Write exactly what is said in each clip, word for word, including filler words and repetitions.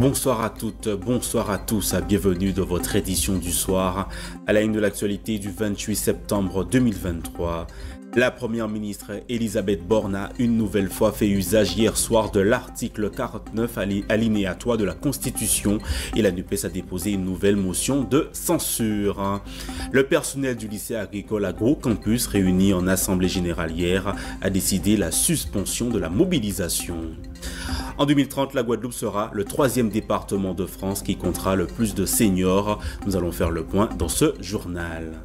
Bonsoir à toutes, bonsoir à tous, bienvenue dans votre édition du soir à la une de l'actualité du vingt-huit septembre deux mille vingt-trois. La première ministre Elisabeth Borne a une nouvelle fois fait usage hier soir de l'article quarante-neuf alinéa trois de la Constitution et la NUPES a déposé une nouvelle motion de censure. Le personnel du lycée agricole Agro-Campus réuni en assemblée générale hier a décidé la suspension de la mobilisation. En deux mille trente, la Guadeloupe sera le troisième département de France qui comptera le plus de seniors. Nous allons faire le point dans ce journal.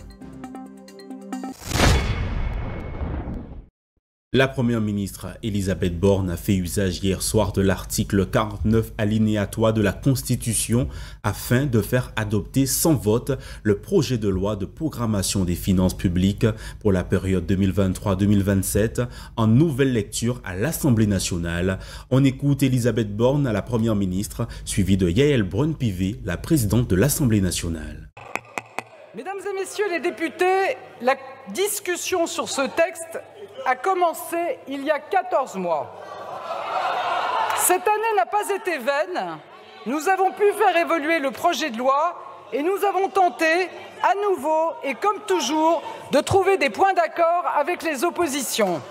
La première ministre Elisabeth Borne a fait usage hier soir de l'article quarante-neuf alinéa trois de la Constitution afin de faire adopter sans vote le projet de loi de programmation des finances publiques pour la période deux mille vingt-trois deux mille vingt-sept en nouvelle lecture à l'Assemblée nationale. On écoute Elisabeth Borne, la première ministre, suivie de Yael Braun-Pivet, la présidente de l'Assemblée nationale. Mesdames et messieurs les députés, la discussion sur ce texte a commencé il y a quatorze mois. Cette année n'a pas été vaine. Nous avons pu faire évoluer le projet de loi et nous avons tenté, à nouveau et comme toujours, de trouver des points d'accord avec les oppositions.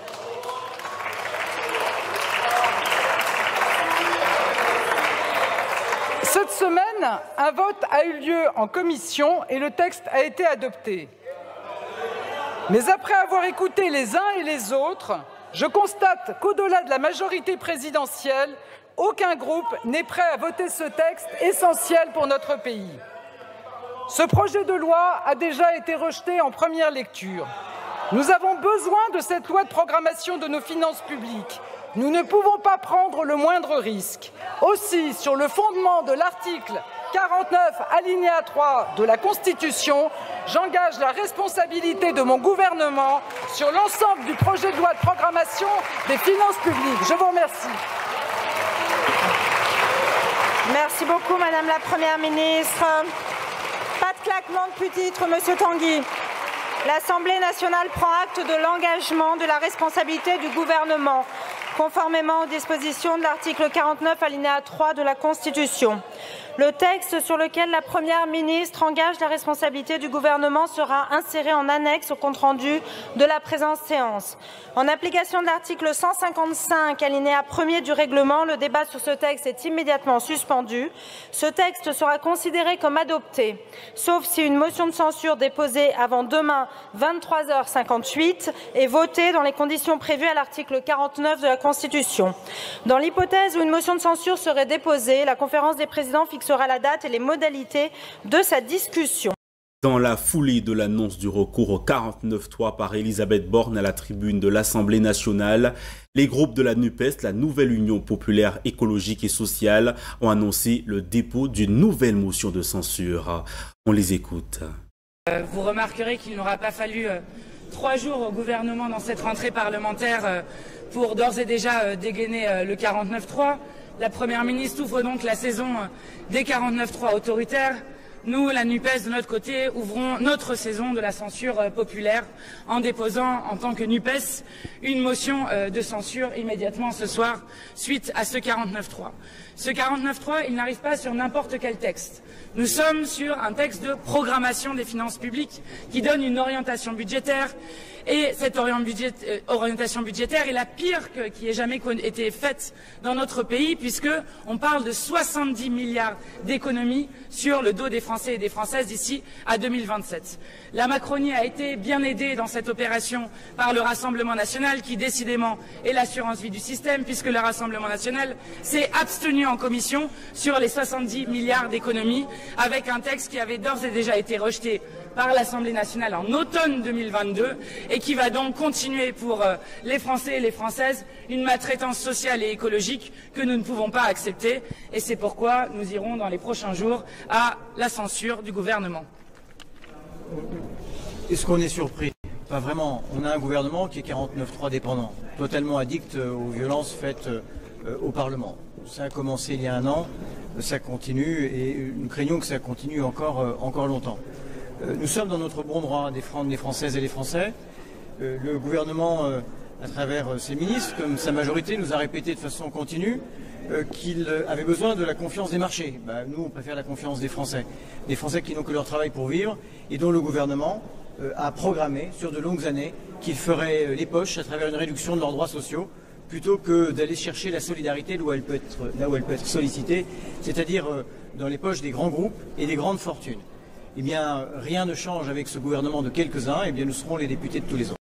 Cette semaine, un vote a eu lieu en commission et le texte a été adopté. Mais après avoir écouté les uns et les autres, je constate qu'au-delà de la majorité présidentielle, aucun groupe n'est prêt à voter ce texte essentiel pour notre pays. Ce projet de loi a déjà été rejeté en première lecture. Nous avons besoin de cette loi de programmation de nos finances publiques. Nous ne pouvons pas prendre le moindre risque. Aussi, sur le fondement de l'article quarante-neuf alinéa trois de la Constitution, j'engage la responsabilité de mon gouvernement sur l'ensemble du projet de loi de programmation des finances publiques. Je vous remercie. Merci beaucoup, Madame la Première ministre. Pas de claquement de pupitre, Monsieur Tanguy. L'Assemblée nationale prend acte de l'engagement de la responsabilité du gouvernement, conformément aux dispositions de l'article quarante-neuf alinéa trois de la Constitution. Le texte sur lequel la Première ministre engage la responsabilité du gouvernement sera inséré en annexe au compte-rendu de la présente séance. En application de l'article cent cinquante-cinq alinéa premier du règlement, le débat sur ce texte est immédiatement suspendu. Ce texte sera considéré comme adopté, sauf si une motion de censure déposée avant demain vingt-trois heures cinquante-huit est votée dans les conditions prévues à l'article quarante-neuf de la Constitution. Dans l'hypothèse où une motion de censure serait déposée, la conférence des présidents fixera la date et les modalités de sa discussion. Dans la foulée de l'annonce du recours au quarante-neuf trois par Elisabeth Borne à la tribune de l'Assemblée nationale, les groupes de la NUPES, la Nouvelle Union populaire écologique et sociale, ont annoncé le dépôt d'une nouvelle motion de censure. On les écoute. Euh, vous remarquerez qu'il n'aura pas fallu euh, trois jours au gouvernement dans cette rentrée parlementaire euh, pour d'ores et déjà euh, dégainer euh, le quarante-neuf trois. La Première ministre ouvre donc la saison des quarante-neuf trois autoritaires. Nous, la NUPES, de notre côté, ouvrons notre saison de la censure populaire en déposant, en tant que NUPES, une motion de censure immédiatement ce soir, suite à ce quarante-neuf trois. Ce quarante-neuf trois, il n'arrive pas sur n'importe quel texte. Nous sommes sur un texte de programmation des finances publiques qui donne une orientation budgétaire. Et cette orientation budgétaire est la pire que, qui ait jamais été faite dans notre pays, puisqu'on parle de soixante-dix milliards d'économies sur le dos des Français et des Françaises d'ici à deux mille vingt-sept. La Macronie a été bien aidée dans cette opération par le Rassemblement national, qui décidément est l'assurance vie du système, puisque le Rassemblement national s'est abstenu en commission sur les soixante-dix milliards d'économies, avec un texte qui avait d'ores et déjà été rejeté par l'Assemblée nationale en automne deux mille vingt-deux et qui va donc continuer pour euh, les Français et les Françaises une maltraitance sociale et écologique que nous ne pouvons pas accepter. Et c'est pourquoi nous irons dans les prochains jours à la censure du gouvernement. Est-ce qu'on est surpris? Pas vraiment. On a un gouvernement qui est quarante-neuf trois dépendant, totalement addict aux violences faites euh, au Parlement. Ça a commencé il y a un an, ça continue et nous craignons que ça continue encore, euh, encore longtemps. Nous sommes dans notre bon droit des Françaises et les Français. Le gouvernement, à travers ses ministres, comme sa majorité, nous a répété de façon continue euh, qu'il avait besoin de la confiance des marchés. Ben, nous, on préfère la confiance des Français. Des Français qui n'ont que leur travail pour vivre et dont le gouvernement euh, a programmé sur de longues années qu'ils feraient les poches à travers une réduction de leurs droits sociaux, plutôt que d'aller chercher la solidarité là où elle peut être, là où elle peut être sollicitée, c'est-à-dire euh, dans les poches des grands groupes et des grandes fortunes. Eh bien, rien ne change avec ce gouvernement de quelques-uns, eh bien, nous serons les députés de tous les autres.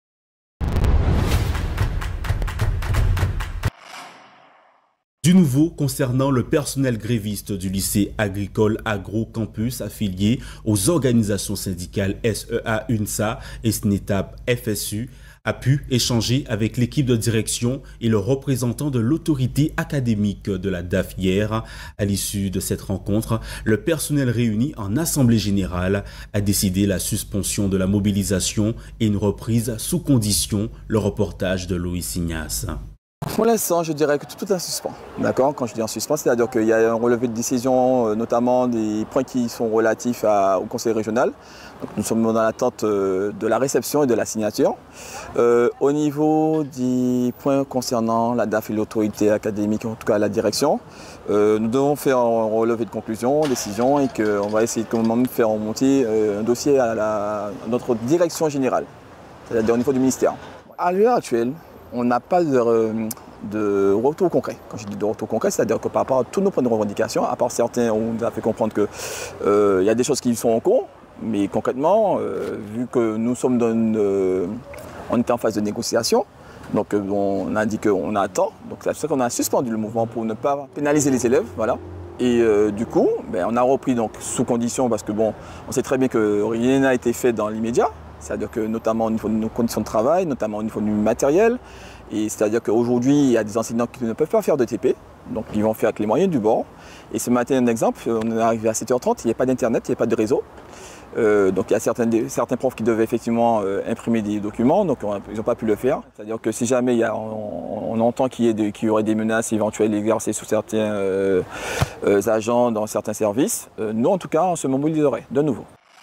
Du nouveau concernant le personnel gréviste du lycée agricole Agro Campus affilié aux organisations syndicales S E A UNSA et SNETAP F S U, a pu échanger avec l'équipe de direction et le représentant de l'autorité académique de la D A F hier. À l'issue de cette rencontre, le personnel réuni en assemblée générale a décidé la suspension de la mobilisation et une reprise sous condition. Le reportage de Loïs Ignace. Pour l'instant, je dirais que tout est en suspens. D'accord ? Quand je dis en suspens, c'est-à-dire qu'il y a un relevé de décision, notamment des points qui sont relatifs à, au conseil régional. Donc, nous sommes dans l'attente de la réception et de la signature. Euh, au niveau des points concernant la D A F et l'autorité académique, en tout cas la direction, euh, nous devons faire un relevé de conclusion, décision, et qu'on va essayer de comment même faire remonter un dossier à, la, à notre direction générale, c'est-à-dire au niveau du ministère. À l'heure actuelle, on n'a pas de, de retour concret. Quand je dis de retour concret, c'est-à-dire que par rapport à tous nos points de revendication, à part certains, on nous a fait comprendre qu'il euh, y a des choses qui sont en cours, mais concrètement, euh, vu que nous sommes dans une, euh, on était en phase de négociation, donc euh, on a dit qu'on attend, donc c'est pour ça qu'on a suspendu le mouvement pour ne pas pénaliser les élèves, voilà. Et euh, du coup, ben, on a repris donc sous condition, parce que bon, on sait très bien que rien n'a été fait dans l'immédiat. C'est-à-dire que notamment au niveau de nos conditions de travail, notamment au niveau du matériel, et c'est-à-dire qu'aujourd'hui, il y a des enseignants qui ne peuvent pas faire de T P, donc ils vont faire avec les moyens du bord. Et ce matin, un exemple, on est arrivé à sept heures trente, il n'y a pas d'internet, il n'y a pas de réseau. Euh, donc il y a certains, certains profs qui devaient effectivement euh, imprimer des documents, donc on, ils n'ont pas pu le faire. C'est-à-dire que si jamais il y a, on, on entend qu'il y, ait de, qu'il y aurait des menaces éventuelles exercées sur certains euh, euh, agents dans certains services, euh, nous en tout cas on se mobiliserait de nouveau.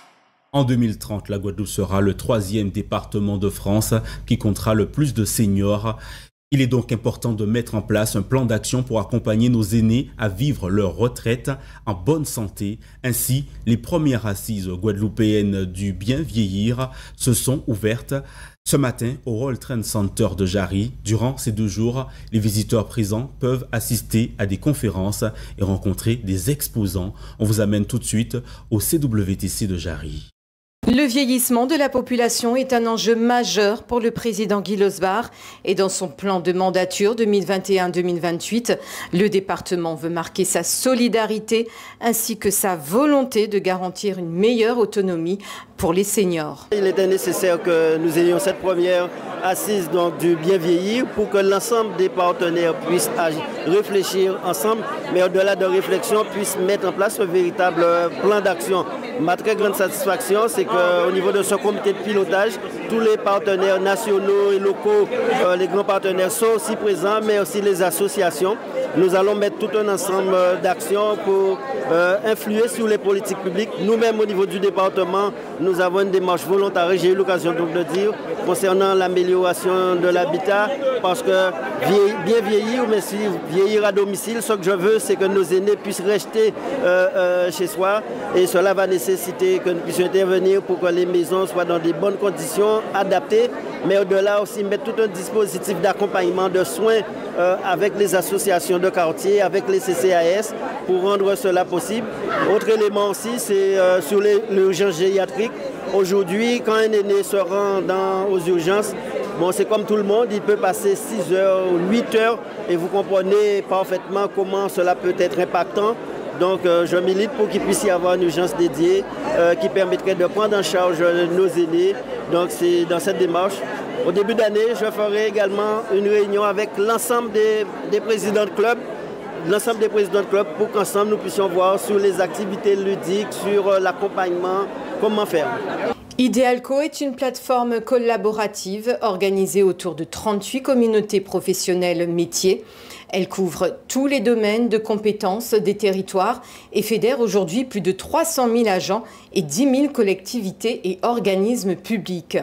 En deux mille trente, la Guadeloupe sera le troisième département de France qui comptera le plus de seniors. Il est donc important de mettre en place un plan d'action pour accompagner nos aînés à vivre leur retraite en bonne santé. Ainsi, les premières assises guadeloupéennes du bien vieillir se sont ouvertes ce matin au Royal Trade Center de Jarry. Durant ces deux jours, les visiteurs présents peuvent assister à des conférences et rencontrer des exposants. On vous amène tout de suite au C W T C de Jarry. Le vieillissement de la population est un enjeu majeur pour le président Guy Losbar et dans son plan de mandature deux mille vingt et un deux mille vingt-huit, le département veut marquer sa solidarité ainsi que sa volonté de garantir une meilleure autonomie pour les seniors. Il était nécessaire que nous ayons cette première assise donc, du bien vieillir pour que l'ensemble des partenaires puissent agir, réfléchir ensemble, mais au-delà de réflexion, puissent mettre en place un véritable plan d'action. Ma très grande satisfaction, c'est qu'au niveau de ce comité de pilotage, tous les partenaires nationaux et locaux, euh, les grands partenaires sont aussi présents, mais aussi les associations. Nous allons mettre tout un ensemble d'actions pour euh, influer sur les politiques publiques. Nous-mêmes, au niveau du département, nous avons une démarche volontaire, j'ai eu l'occasion donc de dire, concernant l'amélioration de l'habitat, parce que vieillir, bien vieillir, mais si vieillir à domicile, ce que je veux, c'est que nos aînés puissent rester euh, euh, chez soi, et cela va nécessiter que nous puissions intervenir pour que les maisons soient dans de bonnes conditions, adaptées, mais au-delà aussi mettre tout un dispositif d'accompagnement, de soins euh, avec les associations de quartier, avec les C C A S, pour rendre cela possible. Autre élément aussi, c'est euh, sur l'urgence gériatrique. Aujourd'hui, quand un aîné se rend dans, aux urgences, bon, c'est comme tout le monde, il peut passer six heures ou huit heures, et vous comprenez parfaitement comment cela peut être impactant. Donc euh, je milite pour qu'il puisse y avoir une urgence dédiée euh, qui permettrait de prendre en charge nos aînés. Donc c'est dans cette démarche. Au début d'année, je ferai également une réunion avec l'ensemble des, des présidents de club, l'ensemble des présidents de club pour qu'ensemble nous puissions voir sur les activités ludiques, sur euh, l'accompagnement, comment faire. Idealco est une plateforme collaborative organisée autour de trente-huit communautés professionnelles métiers. Elle couvre tous les domaines de compétences des territoires et fédère aujourd'hui plus de trois cent mille agents et dix mille collectivités et organismes publics.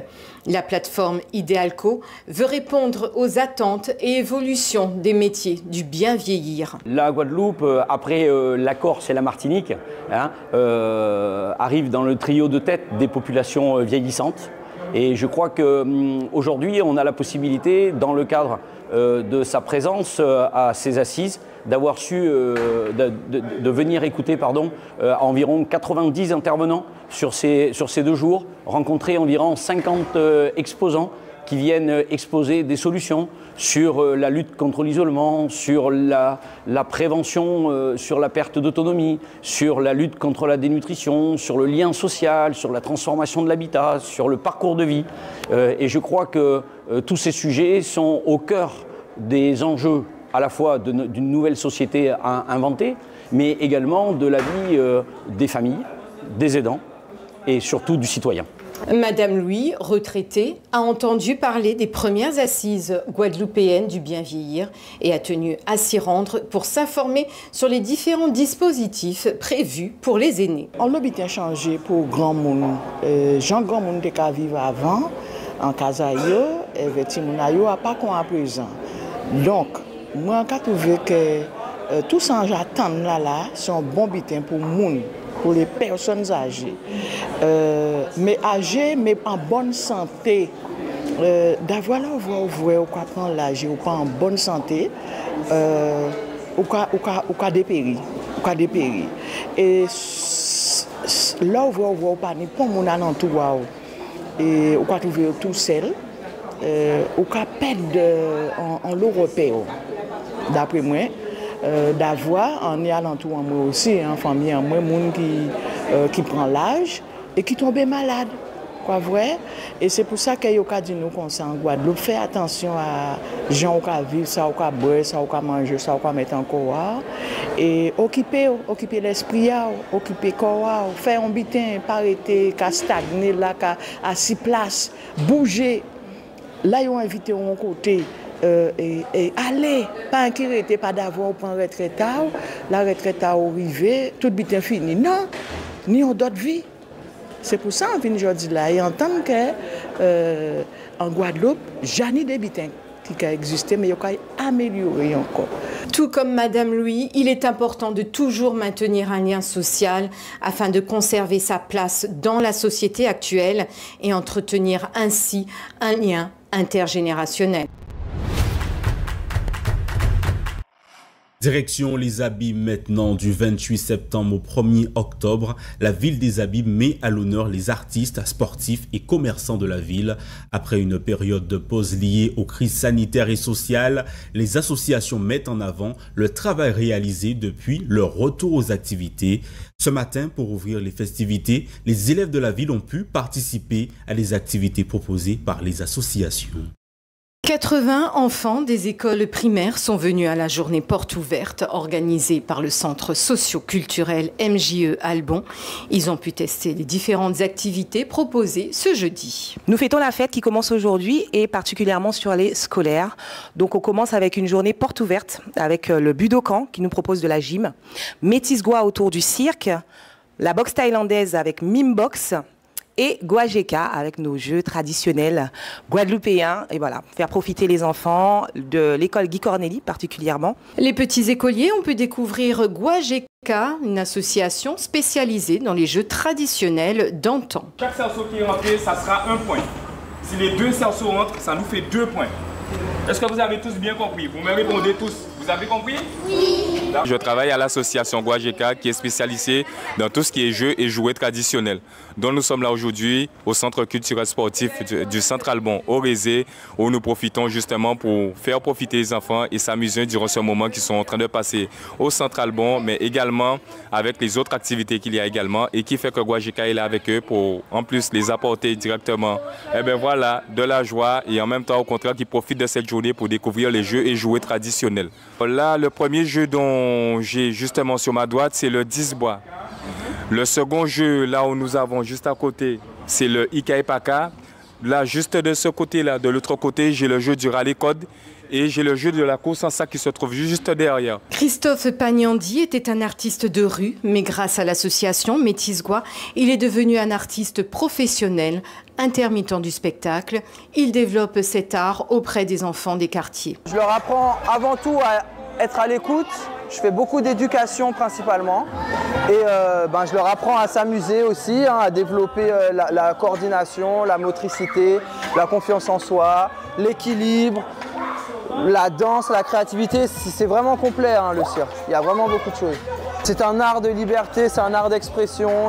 La plateforme Idéalco veut répondre aux attentes et évolutions des métiers du bien vieillir. La Guadeloupe, après euh, la Corse et la Martinique, hein, euh, arrive dans le trio de tête des populations vieillissantes. Et je crois qu'aujourd'hui, on a la possibilité, dans le cadre euh, de sa présence euh, à ces assises, d'avoir su euh, de, de, de venir écouter pardon, euh, environ quatre-vingt-dix intervenants sur ces, sur ces deux jours, rencontrer environ cinquante euh, exposants qui viennent exposer des solutions sur euh, la lutte contre l'isolement, sur la, la prévention, euh, sur la perte d'autonomie, sur la lutte contre la dénutrition, sur le lien social, sur la transformation de l'habitat, sur le parcours de vie. Euh, et je crois que euh, tous ces sujets sont au cœur des enjeux à la fois d'une nouvelle société à inventer, mais également de la vie euh, des familles, des aidants et surtout du citoyen. Madame Louis, retraitée, a entendu parler des premières assises guadeloupéennes du bien vieillir et a tenu à s'y rendre pour s'informer sur les différents dispositifs prévus pour les aînés. On l'a bien changé pour grand monde. Euh, Jean grand monde qui vivait avant, en Casaïo, et Vetimonayo, à pas qu'on à présent. Donc, moi, je trouve que euh, tout ça que j'attends là, là, c'est un bon bitin pour le monde, pour les personnes âgées. Euh, mais âgées, mais en bonne santé. Euh, D'avoir là, on voit qu'on prend l'âge, ou pas en bonne santé, euh, ou qu'on dépérit. Et là, on voit pas ni pour mon alentour, et on trouve tout seul, euh, on perdre en, en l'Européen. D'après moi, euh, d'avoir en alentour en moi aussi, en famille en moi, monde qui euh, qui prend l'âge et qui tombe malade, quoi vrai. Et c'est pour ça qu'il y a dit nous comme ça en Guadeloupe, faire attention à gens qui vivent, ça qui boire, ça qui manger, ça qui mettre en corps, et occuper, occuper l'esprit, occuper le corps, faire un bitin, pas arrêter, qu'à stagner là, qu'à à six places, bouger. Là ils ont invité un côté. Euh, et, et aller, pas inquiéter, pas d'avoir pour un retraite, la retraite à arriver, tout bien fini. Non, ni en d'autres vies. C'est pour ça qu'on vient aujourd'hui là et entendre que euh, en Guadeloupe, j'en des bitins qui ont existé, mais il y a amélioré encore. Tout comme Madame Louis, il est important de toujours maintenir un lien social afin de conserver sa place dans la société actuelle et entretenir ainsi un lien intergénérationnel. Direction les Abîmes maintenant, du vingt-huit septembre au premier octobre, la ville des Abîmes met à l'honneur les artistes, sportifs et commerçants de la ville. Après une période de pause liée aux crises sanitaires et sociales, les associations mettent en avant le travail réalisé depuis leur retour aux activités. Ce matin, pour ouvrir les festivités, les élèves de la ville ont pu participer à les activités proposées par les associations. quatre-vingts enfants des écoles primaires sont venus à la journée porte ouverte organisée par le centre socio-culturel M J E Albon. Ils ont pu tester les différentes activités proposées ce jeudi. Nous fêtons la fête qui commence aujourd'hui et particulièrement sur les scolaires. Donc on commence avec une journée porte ouverte avec le Budokan qui nous propose de la gym, Métis Gua autour du cirque, la boxe thaïlandaise avec Mimbox, et Guajeka avec nos jeux traditionnels guadeloupéens. Et voilà, faire profiter les enfants de l'école Guy Corneli particulièrement. Les petits écoliers ont pu découvrir Guajeka, une association spécialisée dans les jeux traditionnels d'antan. Chaque cerceau qui est rentré, ça sera un point. Si les deux cerceaux rentrent, ça nous fait deux points. Est-ce que vous avez tous bien compris? Vous me répondez tous. Vous avez compris? Oui. Je travaille à l'association Guajeka qui est spécialisée dans tout ce qui est jeux et jouets traditionnels. Donc nous sommes là aujourd'hui au centre culturel sportif du, du Centre Albon au Rézé où nous profitons justement pour faire profiter les enfants et s'amuser durant ce moment qu'ils sont en train de passer au Centre Albon, mais également avec les autres activités qu'il y a également et qui fait que Guajeka est là avec eux pour en plus les apporter directement. Et bien voilà, de la joie et en même temps au contraire qu'ils profitent de cette journée pour découvrir les jeux et jouets traditionnels. Là, le premier jeu dont j'ai justement sur ma droite, c'est le dix bois. Le second jeu, là où nous avons juste à côté, c'est le Ikaipaka. Là, juste de ce côté-là, de l'autre côté, j'ai le jeu du rallye-code et j'ai le jeu de la course en sac qui se trouve juste derrière. Christophe Pagnandi était un artiste de rue, mais grâce à l'association Métis Gwa, il est devenu un artiste professionnel, intermittent du spectacle. Il développe cet art auprès des enfants des quartiers. Je leur apprends avant tout à être à l'écoute. Je fais beaucoup d'éducation principalement et euh, ben, je leur apprends à s'amuser aussi, hein, à développer euh, la, la coordination, la motricité, la confiance en soi, l'équilibre, la danse, la créativité. C'est vraiment complet, hein, le cirque. Il y a vraiment beaucoup de choses. C'est un art de liberté, c'est un art d'expression.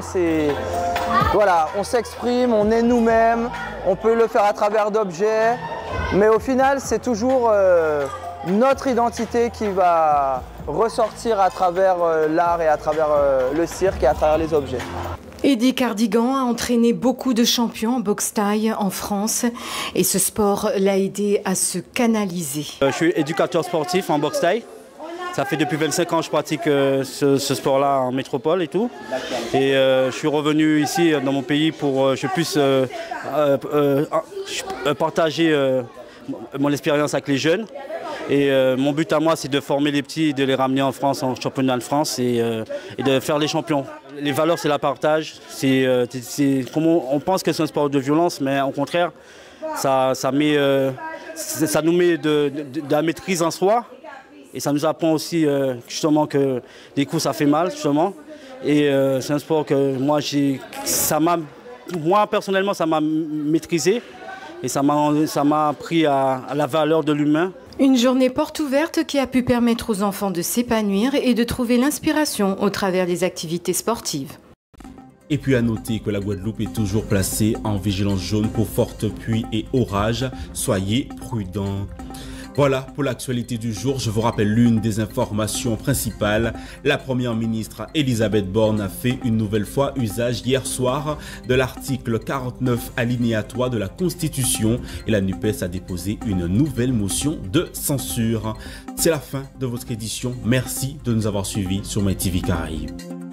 Voilà, on s'exprime, on est nous-mêmes, on peut le faire à travers d'objets, mais au final, c'est toujours euh, notre identité qui va ressortir à travers euh, l'art et à travers euh, le cirque et à travers les objets. Eddie Cardigan a entraîné beaucoup de champions en boxe thaï en France et ce sport l'a aidé à se canaliser. Euh, je suis éducateur sportif en boxe thaï. Ça fait depuis vingt-cinq ans que je pratique euh, ce, ce sport-là en métropole et tout. Et euh, je suis revenu ici dans mon pays pour que je puisse euh, euh, euh, partager euh, mon expérience avec les jeunes. Et euh, mon but à moi, c'est de former les petits et de les ramener en France, en championnat de France et, euh, et de faire les champions. Les valeurs, c'est la partage. C'est, euh, c'est, on pense que c'est un sport de violence, mais au contraire, ça, ça, met, euh, ça nous met de, de, de la maîtrise en soi. Et ça nous apprend aussi euh, justement que des coups, ça fait mal, justement. Et euh, c'est un sport que moi, j'ai, ça m'a, moi personnellement, ça m'a maîtrisé. Et ça m'a, ça m'a appris à, à la valeur de l'humain. Une journée porte ouverte qui a pu permettre aux enfants de s'épanouir et de trouver l'inspiration au travers des activités sportives. Et puis à noter que la Guadeloupe est toujours placée en vigilance jaune pour fortes pluies et orages. Soyez prudents. Voilà pour l'actualité du jour. Je vous rappelle l'une des informations principales. La première ministre Elisabeth Borne a fait une nouvelle fois usage hier soir de l'article quarante-neuf alinéa trois de la Constitution et la NUPES a déposé une nouvelle motion de censure. C'est la fin de votre édition. Merci de nous avoir suivis sur MyTV Caraïbes.